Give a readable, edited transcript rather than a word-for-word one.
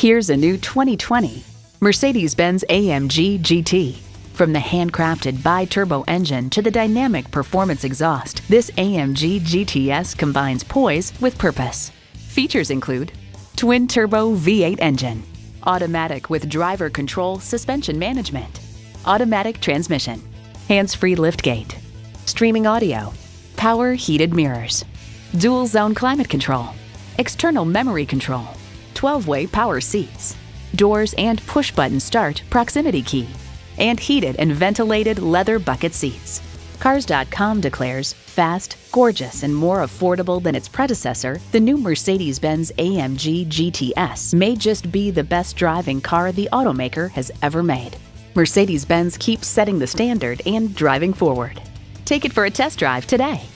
Here's a new 2020 Mercedes-Benz AMG GT. From the handcrafted bi-turbo engine to the dynamic performance exhaust, this AMG GTS combines poise with purpose. Features include twin-turbo V8 engine, automatic with driver control suspension management, automatic transmission, hands-free liftgate, streaming audio, power heated mirrors, dual zone climate control, external memory control, 12-way power seats, doors and push-button start proximity key, and heated and ventilated leather bucket seats. Cars.com declares fast, gorgeous, and more affordable than its predecessor, the new Mercedes-Benz AMG GTS may just be the best driving car the automaker has ever made. Mercedes-Benz keeps setting the standard and driving forward. Take it for a test drive today.